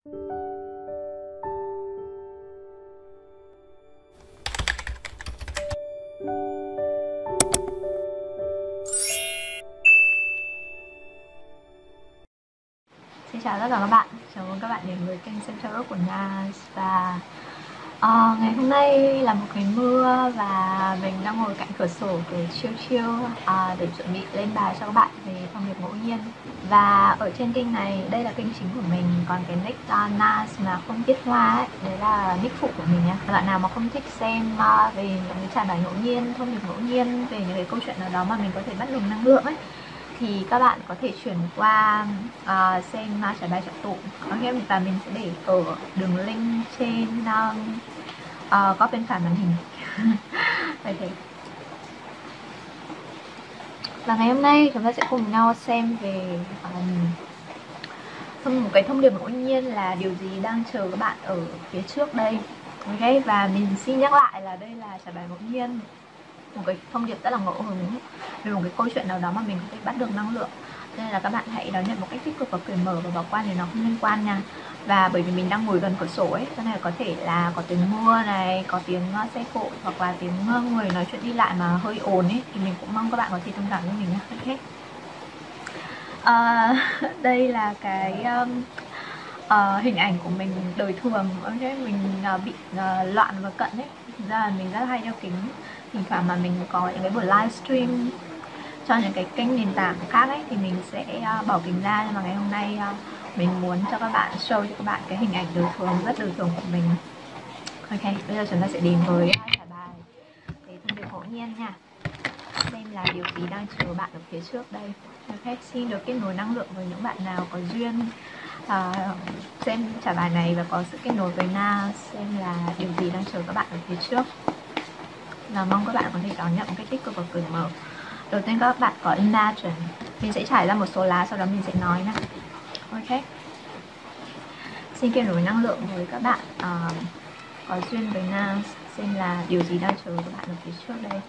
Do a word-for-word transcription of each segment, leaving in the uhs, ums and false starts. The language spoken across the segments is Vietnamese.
Xin chào tất cả các bạn, chào mừng các bạn đến với kênh xem tarot của Nas. Và uh, ngày hôm nay là một ngày mưa và mình đang ngồi cạnh cửa sổ để chill chill uh, để chuẩn bị lên bài cho các bạn về thông điệp ngẫu nhiên. Và ở trên kênh này, đây là kênh chính của mình, còn cái nick uh, Nas mà không viết hoa ấy, đấy là nick phụ của mình nha. Các bạn nào mà không thích xem uh, về những cái trải bài ngẫu nhiên, thông điệp ngẫu nhiên, về những cái câu chuyện nào đó mà mình có thể bắt đường năng lượng ấy, thì các bạn có thể chuyển qua uh, xem uh, trải bài chọn tụ. Ok, và mình sẽ để ở đường link trên um, uh, góc bên phải màn hình. Okay. Và ngày hôm nay chúng ta sẽ cùng nhau xem về um, một cái thông điệp ngẫu nhiên là điều gì đang chờ các bạn ở phía trước đây. Ok, và mình xin nhắc lại là đây là trải bài ngẫu nhiên, một cái thông điệp rất là ngẫu hứng về một cái câu chuyện nào đó mà mình có thể bắt được năng lượng, nên là các bạn hãy đón nhận một cách tích cực và cởi mở và bỏ qua thì nó không liên quan nha. Và bởi vì mình đang ngồi gần cửa sổ ấy, cho nên là có thể là có tiếng mưa này, có tiếng xe cộ hoặc là tiếng người nói chuyện đi lại mà hơi ồn ấy, thì mình cũng mong các bạn có thể thông cảm với mình nha. Ok. À, đây là cái um, uh, hình ảnh của mình đời thường. Ok, mình uh, bị uh, loạn và cận ấy, thực ra là mình rất hay đeo kính. Thỉnh thoảng mà mình có những cái buổi livestream cho những cái kênh nền tảng khác ấy thì mình sẽ uh, bỏ kính ra, nhưng mà ngày hôm nay uh, mình muốn cho các bạn show cho các bạn cái hình ảnh đời thường, rất đời thường của mình. Ok, bây giờ chúng ta sẽ đến với trải bài về thông điệp ngẫu nhiên nha, xem là điều gì đang chờ bạn ở phía trước đây. Ok, xin được kết nối năng lượng với những bạn nào có duyên uh, xem trải bài này và có sự kết nối với Na, xem là điều gì đang chờ các bạn ở phía trước. Và mong các bạn có thể đón nhận một cách tích cực và cởi mở. Đầu tiên các bạn có Imagine. Mình sẽ trải ra một số lá, sau đó mình sẽ nói nè. Ok. Xin kết nối năng lượng với các bạn uh, có duyên với Nas, xem là điều gì đang chờ các bạn ở phía trước đây.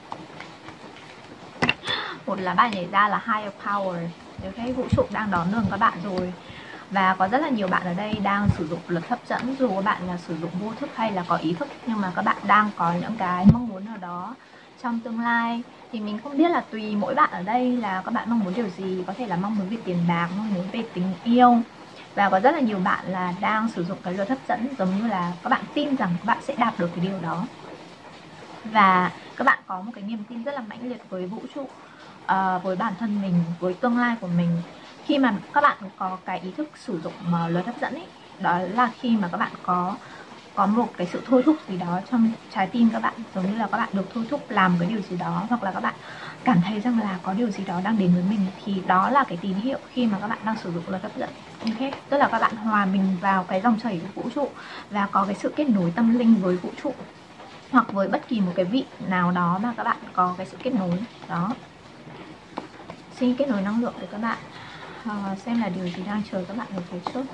Một lá bài nhảy ra là Higher Power. Ok, vũ trụ đang đón đường các bạn rồi. Và có rất là nhiều bạn ở đây đang sử dụng luật hấp dẫn, dù các bạn là sử dụng vô thức hay là có ý thức, nhưng mà các bạn đang có những cái mong muốn nào đó trong tương lai. Thì mình không biết là tùy mỗi bạn ở đây là các bạn mong muốn điều gì, có thể là mong muốn về tiền bạc, mong muốn về tình yêu. Và có rất là nhiều bạn là đang sử dụng cái luật hấp dẫn, giống như là các bạn tin rằng các bạn sẽ đạt được cái điều đó. Và các bạn có một cái niềm tin rất là mãnh liệt với vũ trụ, uh, với bản thân mình, với tương lai của mình. Khi mà các bạn có cái ý thức sử dụng uh, luật hấp dẫn ấy, đó là khi mà các bạn có có một cái sự thôi thúc gì đó trong trái tim các bạn, giống như là các bạn được thôi thúc làm cái điều gì đó, hoặc là các bạn cảm thấy rằng là có điều gì đó đang đến với mình, thì đó là cái tín hiệu khi mà các bạn đang sử dụng luật hấp dẫn. Ok, tức là các bạn hòa mình vào cái dòng chảy của vũ trụ và có cái sự kết nối tâm linh với vũ trụ, hoặc với bất kỳ một cái vị nào đó mà các bạn có cái sự kết nối đó. Xin kết nối năng lượng với các bạn, à, xem là điều gì đang chờ các bạn ở phía trước.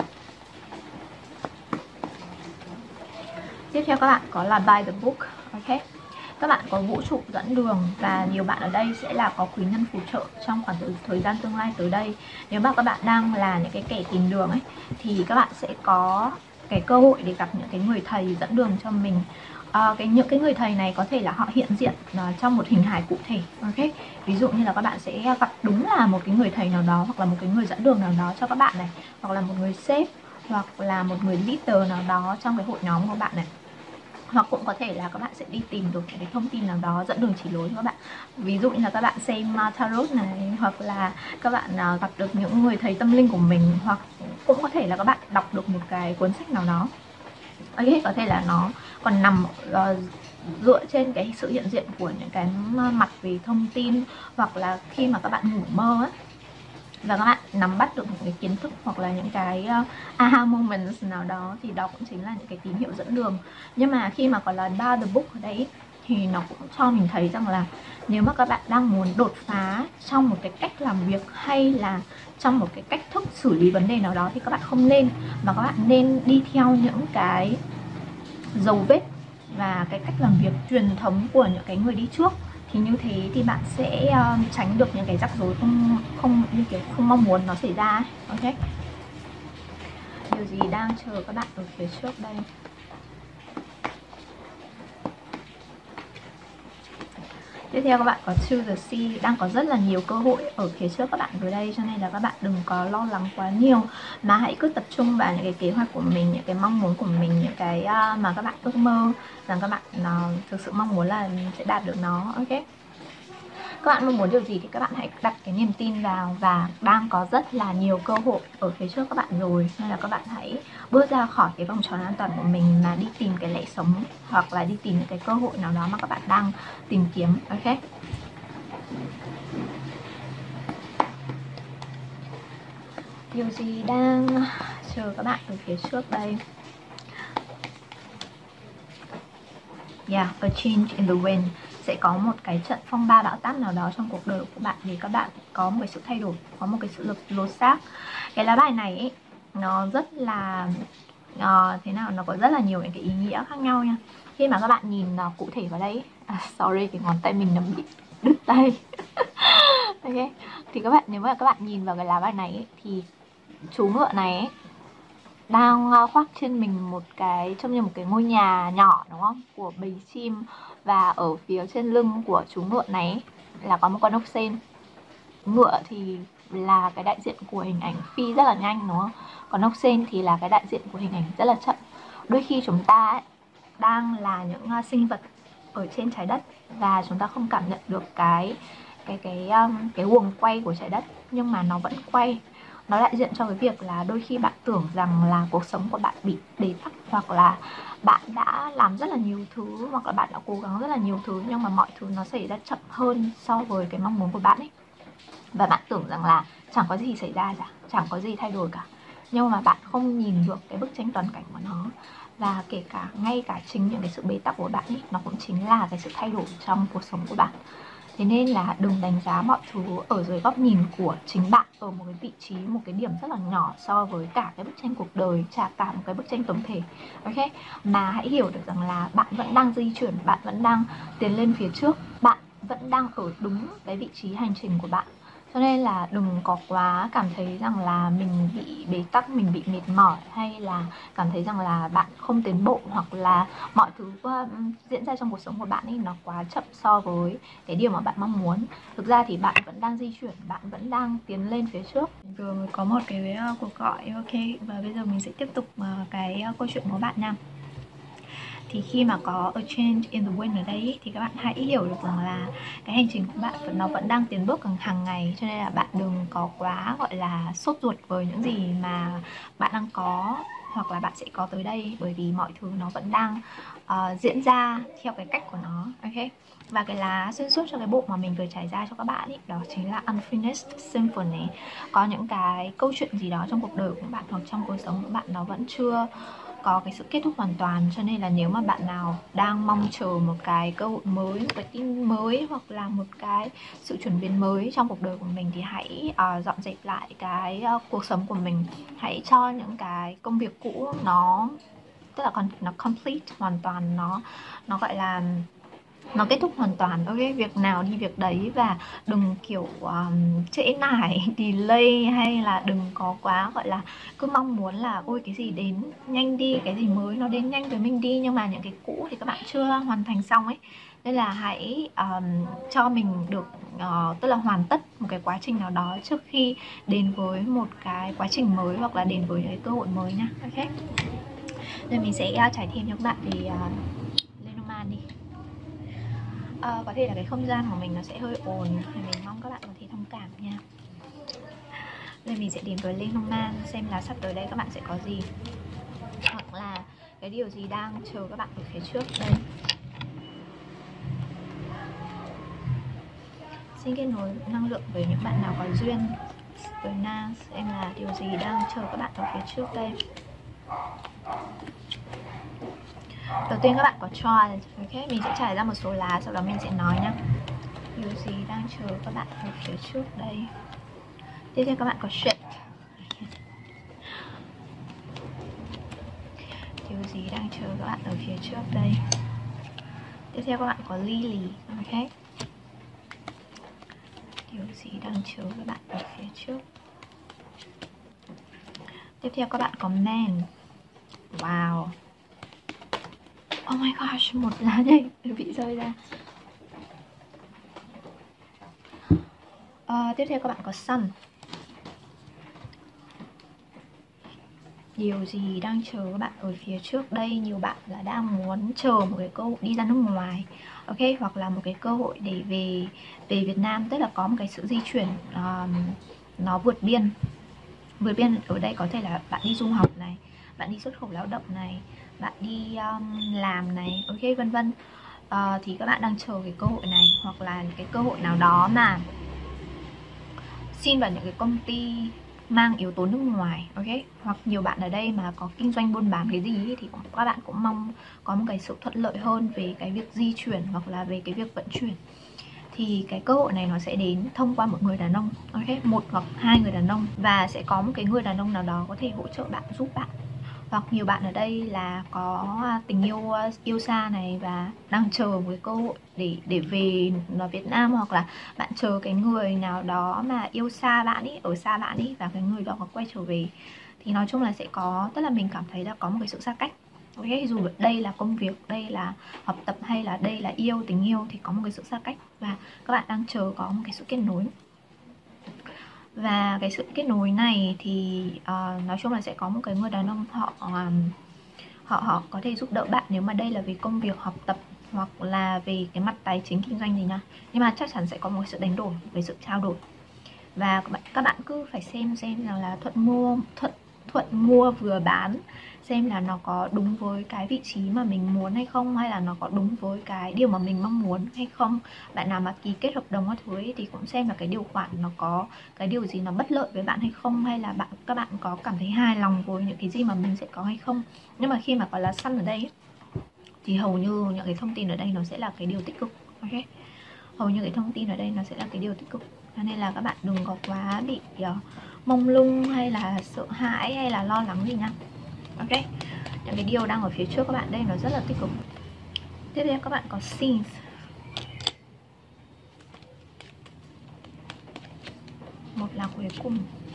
Tiếp theo các bạn có là By the Book. Ok, các bạn có vũ trụ dẫn đường, và nhiều bạn ở đây sẽ là có quý nhân phù trợ trong khoảng thời gian tương lai tới đây. Nếu mà các bạn đang là những cái kẻ tìm đường ấy, thì các bạn sẽ có cái cơ hội để gặp những cái người thầy dẫn đường cho mình. À, cái những cái người thầy này có thể là họ hiện diện uh, trong một hình hài cụ thể. Ok, ví dụ như là các bạn sẽ gặp đúng là một cái người thầy nào đó, hoặc là một cái người dẫn đường nào đó cho các bạn này, hoặc là một người sếp, hoặc là một người leader nào đó trong cái hội nhóm của các bạn này. Hoặc cũng có thể là các bạn sẽ đi tìm được cái thông tin nào đó dẫn đường chỉ lối cho các bạn. Ví dụ như là các bạn xem tarot này, hoặc là các bạn uh, gặp được những người thầy tâm linh của mình, hoặc cũng có thể là các bạn đọc được một cái cuốn sách nào đó. Ok, có thể là nó còn nằm uh, dựa trên cái sự hiện diện của những cái mặt về thông tin, hoặc là khi mà các bạn ngủ mơ ấy, và các bạn nắm bắt được những cái kiến thức hoặc là những cái uh, aha moments nào đó, thì đó cũng chính là những cái tín hiệu dẫn đường. Nhưng mà khi mà còn là By the Book ở đấy thì nó cũng cho mình thấy rằng là nếu mà các bạn đang muốn đột phá trong một cái cách làm việc hay là trong một cái cách thức xử lý vấn đề nào đó, thì các bạn không nên, mà các bạn nên đi theo những cái dấu vết và cái cách làm việc truyền thống của những cái người đi trước. Thì như thế thì bạn sẽ uh, tránh được những cái rắc rối không không như kiểu không mong muốn nó xảy ra. Ok, điều gì đang chờ các bạn ở phía trước đây? Tiếp theo các bạn có to the sea, đang có rất là nhiều cơ hội ở phía trước các bạn rồi đây, cho nên là các bạn đừng có lo lắng quá nhiều, mà hãy cứ tập trung vào những cái kế hoạch của mình, những cái mong muốn của mình, những cái mà các bạn ước mơ rằng các bạn uh, thực sự mong muốn là sẽ đạt được nó. Ok, các bạn mong muốn điều gì thì các bạn hãy đặt cái niềm tin vào, và đang có rất là nhiều cơ hội ở phía trước các bạn rồi, nên là các bạn hãy bước ra khỏi cái vòng tròn an toàn của mình mà đi tìm cái lẽ sống, hoặc là đi tìm những cái cơ hội nào đó mà các bạn đang tìm kiếm. Ok, điều gì đang chờ các bạn ở phía trước đây? Yeah, a change in the wind. Sẽ có một cái trận phong ba bão táp nào đó trong cuộc đời của bạn, để các bạn có một cái sự thay đổi, có một cái sự lột, lột xác. Cái lá bài này ấy, nó rất là uh, thế nào, nó có rất là nhiều những cái ý nghĩa khác nhau nha. Khi mà các bạn nhìn uh, cụ thể vào đây, à, sorry, cái ngón tay mình nó bị đứt tay. Ok, thì các bạn, nếu mà các bạn nhìn vào cái lá bài này ấy, thì chú ngựa này ấy, đang khoác trên mình một cái, trông như một cái ngôi nhà nhỏ đúng không, của bầy chim. Và ở phía trên lưng của chú ngựa này là có một con ốc sên. Ngựa thì là cái đại diện của hình ảnh phi rất là nhanh đúng không, còn ốc sên thì là cái đại diện của hình ảnh rất là chậm. Đôi khi chúng ta ấy, đang là những sinh vật ở trên trái đất và chúng ta không cảm nhận được cái cái cái um, cái guồng quay của trái đất, nhưng mà nó vẫn quay. Nó đại diện cho cái việc là đôi khi bạn tưởng rằng là cuộc sống của bạn bị bế tắc, hoặc là bạn đã làm rất là nhiều thứ, hoặc là bạn đã cố gắng rất là nhiều thứ, nhưng mà mọi thứ nó xảy ra chậm hơn so với cái mong muốn của bạn ấy. Và bạn tưởng rằng là chẳng có gì xảy ra cả, chẳng có gì thay đổi cả, nhưng mà bạn không nhìn được cái bức tranh toàn cảnh của nó. Và kể cả ngay cả chính những cái sự bế tắc của bạn ấy, nó cũng chính là cái sự thay đổi trong cuộc sống của bạn. Thế nên là đừng đánh giá mọi thứ ở dưới góc nhìn của chính bạn, ở một cái vị trí, một cái điểm rất là nhỏ so với cả cái bức tranh cuộc đời, trả cả một cái bức tranh tổng thể. Ok, mà hãy hiểu được rằng là bạn vẫn đang di chuyển, bạn vẫn đang tiến lên phía trước, bạn vẫn đang ở đúng cái vị trí hành trình của bạn. Cho nên là đừng có quá cảm thấy rằng là mình bị bế tắc, mình bị mệt mỏi, hay là cảm thấy rằng là bạn không tiến bộ, hoặc là mọi thứ diễn ra trong cuộc sống của bạn ấy nó quá chậm so với cái điều mà bạn mong muốn. Thực ra thì bạn vẫn đang di chuyển, bạn vẫn đang tiến lên phía trước. Vừa mới có một cái cuộc gọi. Ok, và bây giờ mình sẽ tiếp tục cái câu chuyện của bạn nha. Thì khi mà có a change in the wind ở đây ý, thì các bạn hãy hiểu được rằng là cái hành trình của bạn nó vẫn đang tiến bước hàng ngày, cho nên là bạn đừng có quá gọi là sốt ruột với những gì mà bạn đang có hoặc là bạn sẽ có tới đây, bởi vì mọi thứ nó vẫn đang uh, diễn ra theo cái cách của nó. Ok, và cái lá xuyên suốt cho cái bộ mà mình vừa trải ra cho các bạn ý, đó chính là Unfinished Symphony. Có những cái câu chuyện gì đó trong cuộc đời của bạn hoặc trong cuộc sống của bạn nó vẫn chưa có cái sự kết thúc hoàn toàn. Cho nên là nếu mà bạn nào đang mong chờ một cái cơ hội mới, một cái tin mới, hoặc là một cái sự chuyển biến mới trong cuộc đời của mình, thì hãy uh, dọn dẹp lại cái uh, cuộc sống của mình. Hãy cho những cái công việc cũ nó tức là còn nó complete hoàn toàn, nó nó gọi là nó kết thúc hoàn toàn. Ok, việc nào đi việc đấy, và đừng kiểu um, trễ nải, delay, hay là đừng có quá gọi là cứ mong muốn là ôi cái gì đến nhanh đi, cái gì mới nó đến nhanh với mình đi, nhưng mà những cái cũ thì các bạn chưa hoàn thành xong ấy. Nên là hãy um, cho mình được uh, tức là hoàn tất một cái quá trình nào đó trước khi đến với một cái quá trình mới, hoặc là đến với cái cơ hội mới nha. Ok, rồi mình sẽ uh, trải thêm cho các bạn về uh, Lenormand đi. À, có thể là cái không gian của mình nó sẽ hơi ồn, thì mình mong các bạn có thể thông cảm nha. Nên mình sẽ đến với Lenormand xem là sắp tới đây các bạn sẽ có gì, hoặc là cái điều gì đang chờ các bạn ở phía trước đây. Xin kết nối năng lượng với những bạn nào có duyên với Na, xem là điều gì đang chờ các bạn ở phía trước đây. Đầu tiên các bạn có Child. Ok, mình sẽ trải ra một số lá, sau đó mình sẽ nói nhá. Điều gì đang chờ các bạn ở phía trước đây. Tiếp theo các bạn có Shit. Điều gì đang chờ các bạn ở phía trước đây. Tiếp theo các bạn có Lily. Ok, điều gì đang chờ các bạn ở phía trước. Tiếp theo các bạn có man. Wow. Oh my gosh, một lá đây bị rơi ra. Uh, tiếp theo các bạn có sun. Điều gì đang chờ các bạn ở phía trước đây? Nhiều bạn là đang muốn chờ một cái cơ hội đi ra nước ngoài, ok, hoặc là một cái cơ hội để về về Việt Nam, tức là có một cái sự di chuyển um, nó vượt biên. Vượt biên ở đây có thể là bạn đi du học này, bạn đi xuất khẩu lao động này, bạn đi um, làm này, ok, vân vân. Uh, thì các bạn đang chờ cái cơ hội này, hoặc là cái cơ hội nào đó mà xin vào những cái công ty mang yếu tố nước ngoài, ok. Hoặc nhiều bạn ở đây mà có kinh doanh buôn bán cái gì ấy, thì các bạn cũng mong có một cái sự thuận lợi hơn về cái việc di chuyển hoặc là về cái việc vận chuyển. Thì cái cơ hội này nó sẽ đến thông qua một người đàn ông, ok, một hoặc hai người đàn ông, và sẽ có một cái người đàn ông nào đó có thể hỗ trợ bạn, giúp bạn. Hoặc nhiều bạn ở đây là có tình yêu yêu xa này và đang chờ một cái cơ hội để để về Việt Nam, hoặc là bạn chờ cái người nào đó mà yêu xa bạn ý, ở xa bạn ý, và cái người đó có quay trở về. Thì nói chung là sẽ có, tức là mình cảm thấy là có một cái sự xa cách. Ok, dù đây là công việc, đây là học tập hay là đây là yêu, tình yêu, thì có một cái sự xa cách và các bạn đang chờ có một cái sự kết nối. Và cái sự kết nối này thì uh, nói chung là sẽ có một cái người đàn ông họ um, họ họ có thể giúp đỡ bạn nếu mà đây là về công việc, học tập hoặc là về cái mặt tài chính kinh doanh gì nha. Nhưng mà chắc chắn sẽ có một sự đánh đổi, về sự trao đổi. Và các bạn các bạn cứ phải xem xem rằng là thuận mua thuận thuận mua vừa bán, xem là nó có đúng với cái vị trí mà mình muốn hay không, hay là nó có đúng với cái điều mà mình mong muốn hay không. Bạn nào mà ký kết hợp đồng các thứ ấy, thì cũng xem là cái điều khoản nó có cái điều gì nó bất lợi với bạn hay không, hay là bạn các bạn có cảm thấy hài lòng với những cái gì mà mình sẽ có hay không. Nhưng mà khi mà có lá săn ở đây ấy, thì hầu như những cái thông tin ở đây nó sẽ là cái điều tích cực, ok. Hầu như cái thông tin ở đây nó sẽ là cái điều tích cực, cho nên là các bạn đừng có quá bị uh, mông lung hay là sợ hãi hay là lo lắng gì nha, ok. Những cái điều đang ở phía trước các bạn đây nó rất là tích cực. Tiếp theo các bạn có synth. Một là cuối cùng.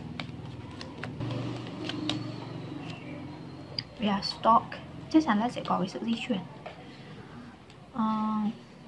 Yeah, stock. Chắc chắn là sẽ có cái sự di chuyển. Uh,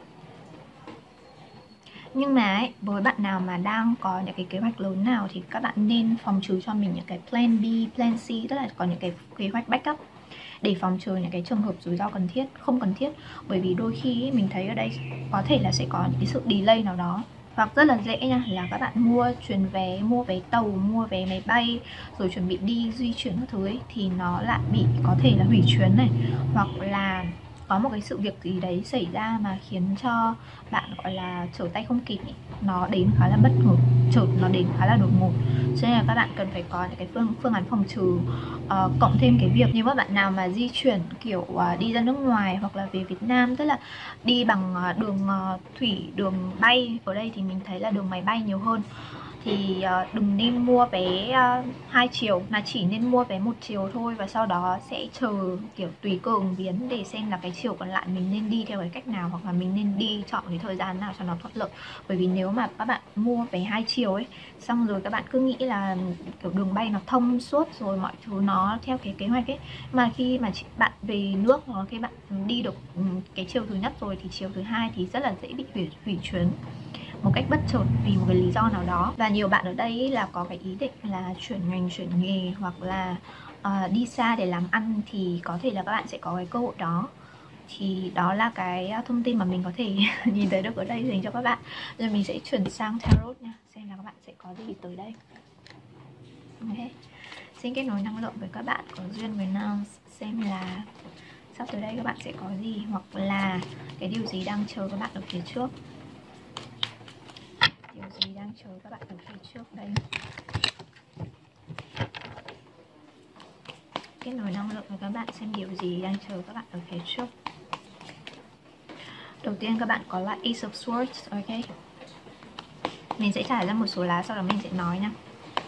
Nhưng mà ấy, với bạn nào mà đang có những cái kế hoạch lớn nào thì các bạn nên phòng trừ cho mình những cái plan B, plan C, tức là có những cái kế hoạch backup để phòng trừ những cái trường hợp rủi ro cần thiết, không cần thiết. Bởi vì đôi khi ấy, mình thấy ở đây có thể là sẽ có những cái sự delay nào đó. Hoặc rất là dễ nha, là các bạn mua chuyển vé, mua vé tàu, mua vé máy bay, rồi chuẩn bị đi di chuyển các thứ ấy, thì nó lại bị có thể là hủy chuyến này, hoặc là có một cái sự việc gì đấy xảy ra mà khiến cho bạn gọi là trở tay không kịp ý. Nó đến khá là bất ngờ, chợt nó đến khá là đột ngột, cho nên là các bạn cần phải có những cái phương phương án phòng trừ. Uh, cộng thêm cái việc nếu mà bạn nào mà di chuyển kiểu uh, đi ra nước ngoài hoặc là về Việt Nam, tức là đi bằng uh, đường uh, thủy, đường bay, ở đây thì mình thấy là đường máy bay nhiều hơn, thì uh, đừng nên mua vé uh, hai chiều, mà chỉ nên mua vé một chiều thôi, và sau đó sẽ chờ kiểu tùy cơ ứng biến để xem là cái chiều còn lại mình nên đi theo cái cách nào, hoặc là mình nên đi chọn cái thời gian nào cho nó thuận lợi. Bởi vì nếu mà các bạn mua vé hai chiều ấy, xong rồi các bạn cứ nghĩ là kiểu đường bay nó thông suốt rồi mọi thứ nó theo cái kế hoạch ấy, mà khi mà bạn về nước hoặc khi bạn đi được cái chiều thứ nhất rồi thì chiều thứ hai thì rất là dễ bị hủy, hủy chuyến một cách bất chợt vì một cái lý do nào đó. Và nhiều bạn ở đây là có cái ý định là chuyển ngành, chuyển nghề, hoặc là uh, đi xa để làm ăn, thì có thể là các bạn sẽ có cái cơ hội đó. Thì đó là cái thông tin mà mình có thể nhìn thấy được ở đây dành cho các bạn. Rồi mình sẽ chuyển sang tarot nha, xem là các bạn sẽ có gì tới đây. Okay. Xin kết nối năng lượng với các bạn có duyên với nam, xem là sắp tới đây các bạn sẽ có gì, hoặc là cái điều gì đang chờ các bạn ở phía trước. Điều gì đang chờ các bạn ở phía trước đây. Kết nối năng lượng với các bạn, xem điều gì đang chờ các bạn ở phía trước. Đầu tiên các bạn có là Ace of Swords, ok. Mình sẽ trải ra một số lá, sau đó mình sẽ nói nha.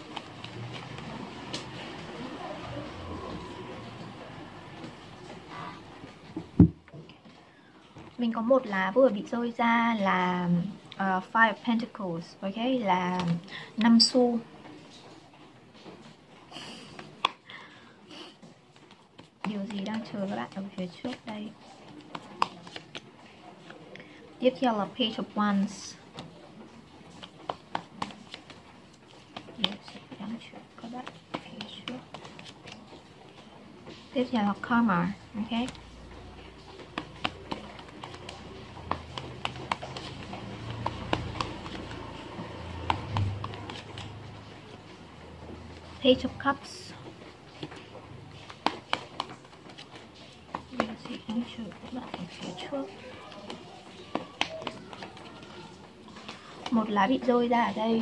Mình có một lá vừa bị rơi ra là uh, Five of Pentacles, ok, là năm xu. Điều gì đang chờ các bạn ở phía trước đây? Tiếp theo là Page of Wands. Điều gì đang chờ các bạn ở phía trước? Tiếp theo là Karma. Ok. Page of Cups. Điều gì đang chờ các bạn ở phía trước? Một lá bị rơi ra ở đây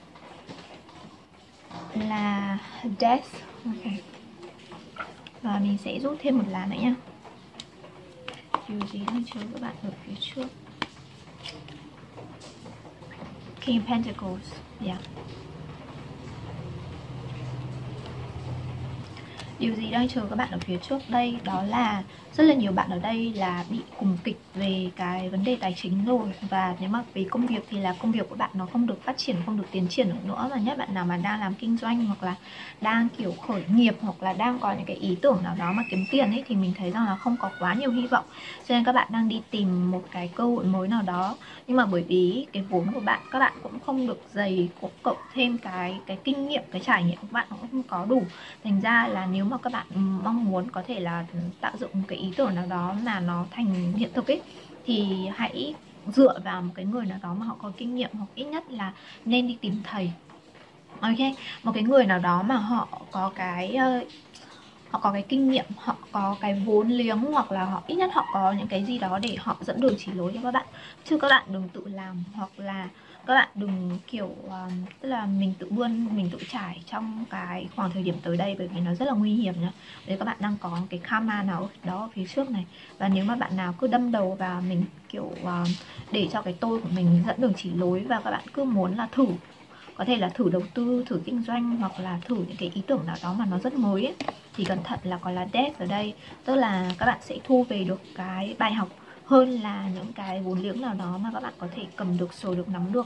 là Death. Ok. Và mình sẽ rút thêm một lá nữa nha. Điều gì đang chờ các bạn ở phía trước? King of Pentacles. Yeah. Điều gì đang chờ các bạn ở phía trước đây? Đó là rất là nhiều bạn ở đây là bị cùng kịch về cái vấn đề tài chính rồi. Và nếu mà về công việc thì là công việc của bạn nó không được phát triển, không được tiến triển được nữa. Và nhất bạn nào mà đang làm kinh doanh hoặc là đang kiểu khởi nghiệp hoặc là đang có những cái ý tưởng nào đó mà kiếm tiền ấy, thì mình thấy rằng là không có quá nhiều hy vọng. Cho nên các bạn đang đi tìm một cái cơ hội mới nào đó. Nhưng mà bởi vì cái vốn của bạn, các bạn cũng không được dày, cũng cộng thêm cái cái kinh nghiệm, cái trải nghiệm của bạn cũng không có đủ. Thành ra là nếu mà các bạn mong muốn có thể là tạo dựng một cái ý tưởng nào đó mà nó thành hiện thực ấy, thì hãy dựa vào một cái người nào đó mà họ có kinh nghiệm, hoặc ít nhất là nên đi tìm thầy. Ok, một cái người nào đó mà họ có cái uh, họ có cái kinh nghiệm, họ có cái vốn liếng, hoặc là họ ít nhất họ có những cái gì đó để họ dẫn đường chỉ lối cho các bạn. Chứ các bạn đừng tự làm, hoặc là các bạn đừng kiểu uh, tức là mình tự vươn, mình tự trải trong cái khoảng thời điểm tới đây, bởi vì nó rất là nguy hiểm nhá. Nếu các bạn đang có cái karma nào đó ở phía trước này, và nếu mà bạn nào cứ đâm đầu vào mình kiểu uh, để cho cái tôi của mình dẫn đường chỉ lối, và các bạn cứ muốn là thử, có thể là thử đầu tư, thử kinh doanh, hoặc là thử những cái ý tưởng nào đó mà nó rất mới ấy, thì cẩn thận là có là death ở đây. Tức là các bạn sẽ thu về được cái bài học hơn là những cái vốn liếng nào đó mà các bạn có thể cầm được, sờ được, nắm được.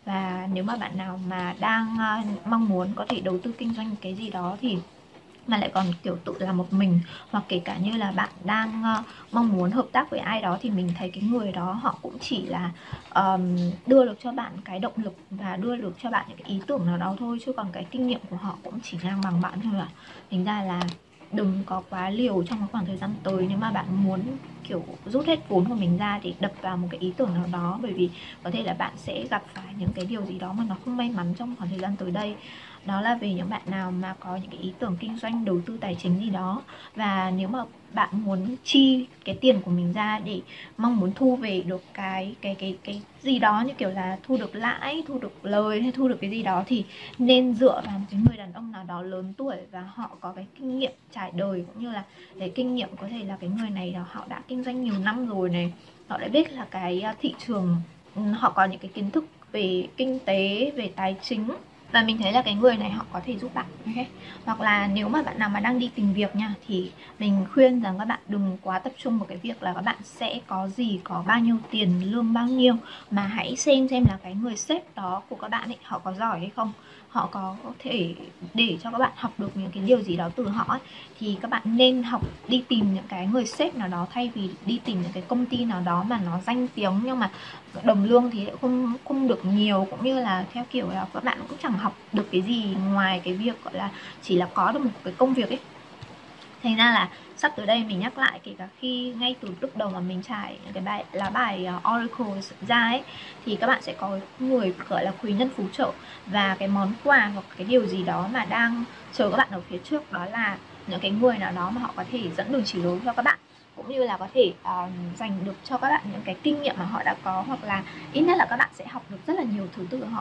Và nếu mà bạn nào mà đang uh, mong muốn có thể đầu tư kinh doanh cái gì đó thì mà lại còn kiểu tự làm một mình, hoặc kể cả như là bạn đang uh, mong muốn hợp tác với ai đó, thì mình thấy cái người đó họ cũng chỉ là um, đưa được cho bạn cái động lực và đưa được cho bạn những cái ý tưởng nào đó thôi, chứ còn cái kinh nghiệm của họ cũng chỉ ngang bằng bạn thôi ạ. Thành ra là đừng có quá liều trong cái khoảng thời gian tới nếu mà bạn muốn kiểu rút hết vốn của mình ra để đập vào một cái ý tưởng nào đó, bởi vì có thể là bạn sẽ gặp phải những cái điều gì đó mà nó không may mắn trong khoảng thời gian tới đây. Đó là về những bạn nào mà có những cái ý tưởng kinh doanh, đầu tư tài chính gì đó. Và nếu mà bạn muốn chi cái tiền của mình ra để mong muốn thu về được cái cái cái cái gì đó, như kiểu là thu được lãi, thu được lời, hay thu được cái gì đó, thì nên dựa vào một cái người đàn ông nào đó lớn tuổi và họ có cái kinh nghiệm trải đời, cũng như là cái kinh nghiệm, có thể là cái người này là họ đã kinh doanh nhiều năm rồi này, họ đã biết là cái thị trường, họ có những cái kiến thức về kinh tế, về tài chính. Và mình thấy là cái người này họ có thể giúp bạn. Okay? Hoặc là nếu mà bạn nào mà đang đi tìm việc nha, thì mình khuyên rằng các bạn đừng quá tập trung vào cái việc là các bạn sẽ có gì, có bao nhiêu tiền, lương bao nhiêu, mà hãy xem xem là cái người sếp đó của các bạn ấy, họ có giỏi hay không, họ có thể để cho các bạn học được những cái điều gì đó từ họ ấy. Thì các bạn nên học đi tìm những cái người sếp nào đó, thay vì đi tìm những cái công ty nào đó mà nó danh tiếng nhưng mà đồng lương thì không không được nhiều, cũng như là theo kiểu là các bạn cũng chẳng học được cái gì ngoài cái việc gọi là chỉ là có được một cái công việc ấy. Thành ra là sắp tới đây mình nhắc lại, kể cả khi ngay từ lúc đầu mà mình trải cái bài lá bài Oracle ra ấy, thì các bạn sẽ có người gọi là quý nhân phù trợ, và cái món quà hoặc cái điều gì đó mà đang chờ các bạn ở phía trước, đó là những cái người nào đó mà họ có thể dẫn đường chỉ lối cho các bạn, cũng như là có thể uh, dành được cho các bạn những cái kinh nghiệm mà họ đã có, hoặc là ít nhất là các bạn sẽ học được rất là nhiều thứ từ họ.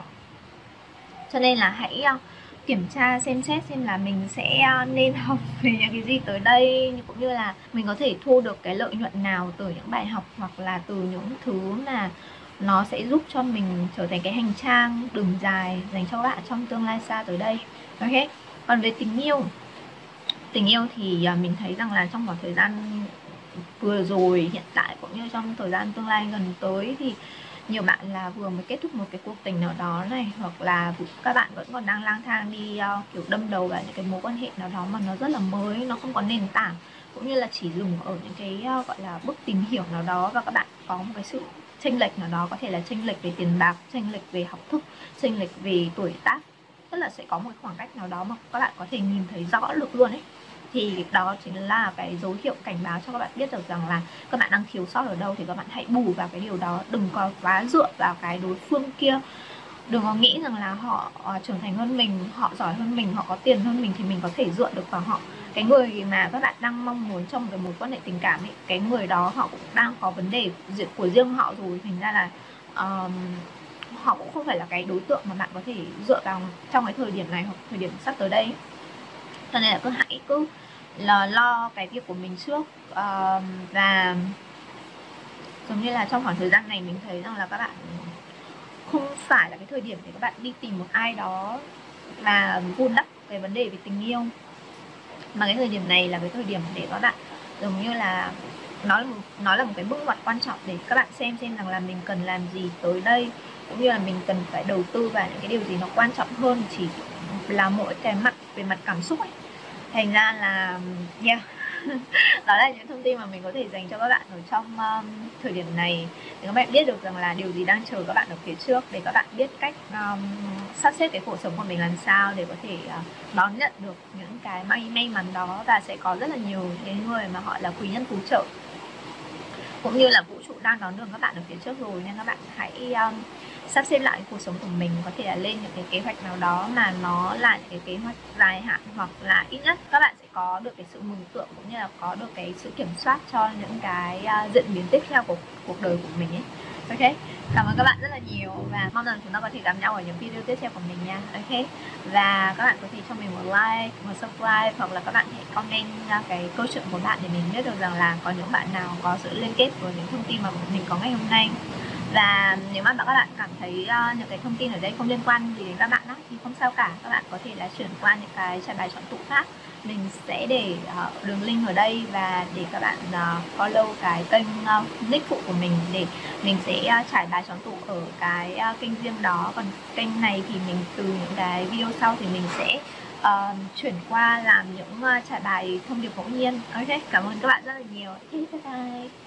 Cho nên là hãy uh, kiểm tra xem xét xem là mình sẽ nên học về những cái gì tới đây, cũng như là mình có thể thu được cái lợi nhuận nào từ những bài học, hoặc là từ những thứ mà nó sẽ giúp cho mình trở thành cái hành trang đường dài dành cho các bạn trong tương lai xa tới đây. Ok. Còn về tình yêu, tình yêu thì mình thấy rằng là trong khoảng thời gian vừa rồi, hiện tại, cũng như trong thời gian tương lai gần tới, thì nhiều bạn là vừa mới kết thúc một cái cuộc tình nào đó này, hoặc là các bạn vẫn còn đang lang thang đi uh, kiểu đâm đầu vào những cái mối quan hệ nào đó mà nó rất là mới, nó không có nền tảng, cũng như là chỉ dùng ở những cái uh, gọi là bước tìm hiểu nào đó, và các bạn có một cái sự chênh lệch nào đó, có thể là chênh lệch về tiền bạc, chênh lệch về học thức, chênh lệch về tuổi tác, tức là sẽ có một khoảng cách nào đó mà các bạn có thể nhìn thấy rõ được luôn ấy, thì đó chính là cái dấu hiệu cảnh báo cho các bạn biết được rằng là các bạn đang thiếu sót ở đâu, thì các bạn hãy bù vào cái điều đó. Đừng có quá dựa vào cái đối phương kia, đừng có nghĩ rằng là họ uh, trưởng thành hơn mình, họ giỏi hơn mình, họ có tiền hơn mình thì mình có thể dựa được vào họ. Cái người mà các bạn đang mong muốn trong cái mối quan hệ tình cảm ấy, cái người đó họ cũng đang có vấn đề của riêng họ rồi, thành ra là um, họ cũng không phải là cái đối tượng mà bạn có thể dựa vào trong cái thời điểm này hoặc thời điểm sắp tới đây. Cho nên là cứ hãy cứ là lo cái việc của mình trước, uh, và giống như là trong khoảng thời gian này mình thấy rằng là các bạn không phải là cái thời điểm để các bạn đi tìm một ai đó và vun đắp cái vấn đề về tình yêu, mà cái thời điểm này là cái thời điểm để các bạn giống như là nó là một, nó là một cái bước ngoặt quan trọng để các bạn xem xem rằng là mình cần làm gì tới đây, cũng như là mình cần phải đầu tư vào những cái điều gì nó quan trọng hơn chỉ là mỗi cái mặt về mặt cảm xúc ấy. Thành ra là yeah đó là những thông tin mà mình có thể dành cho các bạn ở trong um, thời điểm này, để các bạn biết được rằng là điều gì đang chờ các bạn ở phía trước, để các bạn biết cách um, sắp xếp cái cuộc sống của mình làm sao để có thể uh, đón nhận được những cái may may mắn đó. Và sẽ có rất là nhiều những người mà họ là quý nhân phù trợ, cũng như là vũ trụ đang đón đường các bạn ở phía trước rồi, nên các bạn hãy um, sắp xếp lại cuộc sống của mình, có thể là lên những cái kế hoạch nào đó mà nó là những cái kế hoạch dài hạn, hoặc là ít nhất các bạn sẽ có được cái sự mường tượng, cũng như là có được cái sự kiểm soát cho những cái uh, diễn biến tiếp theo của cuộc đời của mình ấy. Ok, cảm ơn các bạn rất là nhiều và mong rằng chúng ta có thể gặp nhau ở những video tiếp theo của mình nha. Ok, và các bạn có thể cho mình một like, một subscribe, hoặc là các bạn hãy comment ra cái câu chuyện của bạn để mình biết được rằng là có những bạn nào có sự liên kết với những thông tin mà mình có ngày hôm nay. Và nếu mà các bạn cảm thấy uh, những cái thông tin ở đây không liên quan gì đến các bạn đó, thì không sao cả, các bạn có thể là chuyển qua những cái trải bài chọn tụ khác. Mình sẽ để uh, đường link ở đây, và để các bạn uh, follow cái kênh uh, nick phụ của mình, để mình sẽ uh, trải bài chọn tụ ở cái uh, kênh riêng đó. Còn kênh này thì mình từ những cái video sau thì mình sẽ uh, chuyển qua làm những uh, trải bài thông điệp ngẫu nhiên. Ok, cảm ơn các bạn rất là nhiều. Bye bye.